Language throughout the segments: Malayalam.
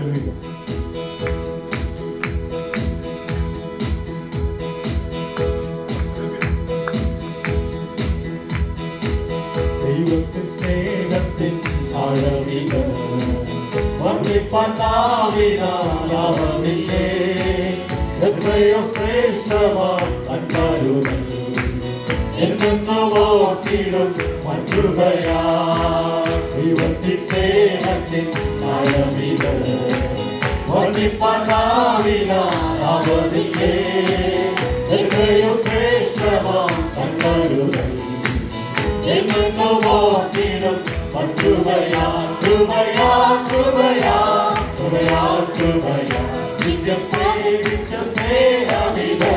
ദൈവത്തിൻ സ്നേഹത്തിൻ ആഴമിത് വർണ്ണിപ്പാനാവിനാലാവില്ലേ. എത്രയോ ശ്രേഷ്ഠമായി കരുതൽ എന്നു ഓർത്തിടും മറ്റുകയാ. ദൈവത്തിൻ സ്നേഹത്തിൻ ആഴമിത് വർണ്ണിപ്പാനാവിനാലാവില്ലേ. എത്രയോ ശ്രേഷ്ഠമായി കരുതൽ എന്നു ഓർത്തിടും മറ്റുകയാ. കൃപയാ കൃപയാ കൃപയാ കൃപയാ നിത്യം സേവിച്ച സ്നേഹമിത്.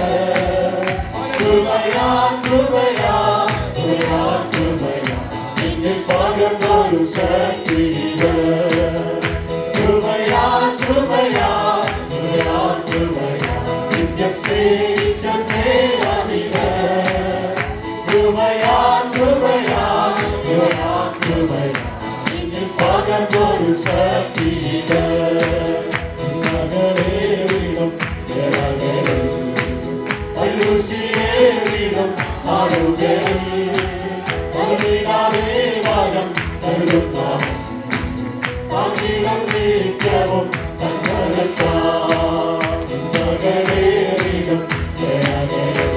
കൃപയാ കൃപയാ കൃപയാ കൃപയാ നിന്നിൽ പകർന്നൊരു ശക്തിയിത്. കൃപയാ കൃപയാ കൃപയാ കൃപയാ നിത്യം സേവിച്ച സ്നേഹമിത്. കൃപയാ കൃപയാ കൃപയാ കൃപയാ നിന്നിൽ പകർന്നൊരു ശക്തിയിത്. നഗരേറിടും ജനങ്ങളിൽ പഴുശിയേറിടും നാടുകളിൽ കരുണാവേ വരം കരുതുന്നവൻ താങ്ങിടം നിത്യവും തന്നകത്താൽ. നഗരേറിടും ജനങ്ങളിൽ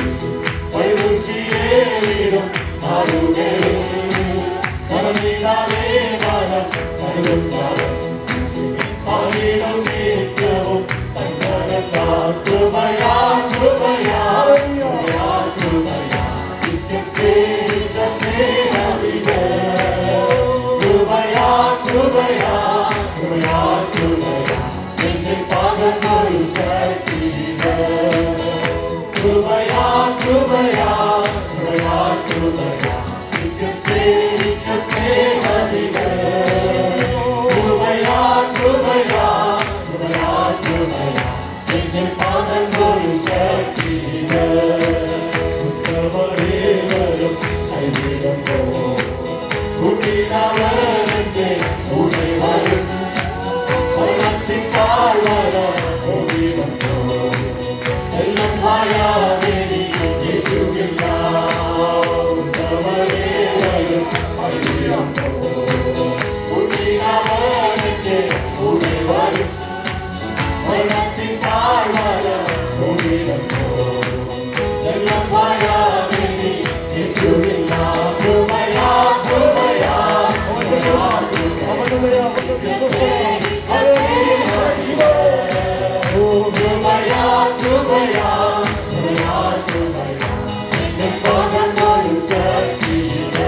പഴുശിയേറിടും നാടുകളിൽ കരുണാവേ വരം കരുതുന്നവൻ താങ്ങിടം നിത്യവും തന്നകത്താൽ. കൃപയാ കൃപയാ കൃപയാ കൃപയാ നിത്യം സ്നേഹിച്ച സ്നേഹമിത്. കൃപയാ കൃപയാ കൃപയാ കൃപയാ നിന്നിൽ പകർന്നൊരു ശക്തിയിത്. കൃപയാ കൃപയാ കൃപയാ കൃപയാ നിത്യം സ്നേഹിച്ച സ്നേഹമിത്. കൃപയാ കൃപയാ കൃപയാ കൃപയാ നിന്നിൽ പകർന്നൊരു ശക്തിയിത്. ഉത്തമരേവരും കൈവിടുമ്പോ കുട്ടിനവനെന്റെ കൂടെ വരും. വെള്ളത്തിൻ താഴ്വര ഓടിടുമ്പോ എല്ലാം ഭയാതെ യേശുവില്ല. ഉത്തമരേവരും കൈവിടുമ്പോ കുട്ടിനവനെന്റെ കൂടെ വരും. വെള്ളത്തിൻ താഴ്വര ഓടിടുമ്പോ എല്ലാം ഭയാതെ യേശുവില്ല. കൃപയാ കൃപയാ കൃപയാ കൃപയാ കൃപയാ കൃപയാ കൃപയാ കൃപയാ നിന്നിൽ പകർന്നൊരു ശക്തിയിത്.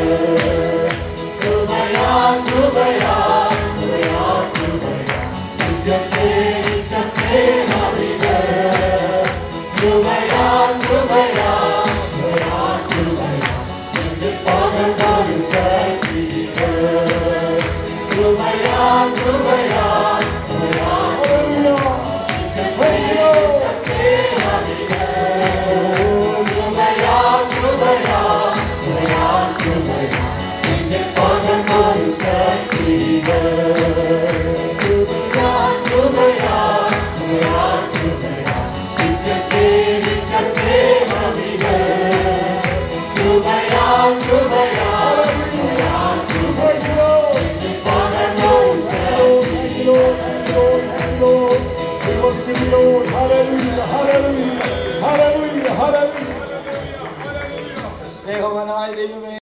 കൃപയാ കൃപയാ കൃപയാ കൃപയാ നിത്യം സ്നേഹിച്ച സ്നേഹമിത്. കൃപയാ കൃപയാ കൃപയാ കൃപയാ നിന്നിൽ പകർന്നൊരു ശക്തിയിത്. കൃപയാ കൃപയാ കൃപയാ നിത്യം സ്നേഹിച്ച സ്നേഹമിത്. കൃപയാ കൃപയാ കൃപയാ കൃപയാ നിന്നിൽ പകർന്നൊരു ശക്തിയിത്. കൃപയാ കൃപയാ കൃപയാ കൃപയാ നിത്യം സ്നേഹിച്ച സ്നേഹമിത്. കൃപയാ കൃപയാ കൃപയാ കൃപയാ നിന്നിൽ പകർന്നൊരു ശക്തിയിത്. സ്നേഹവാനായ ദൈവമേ,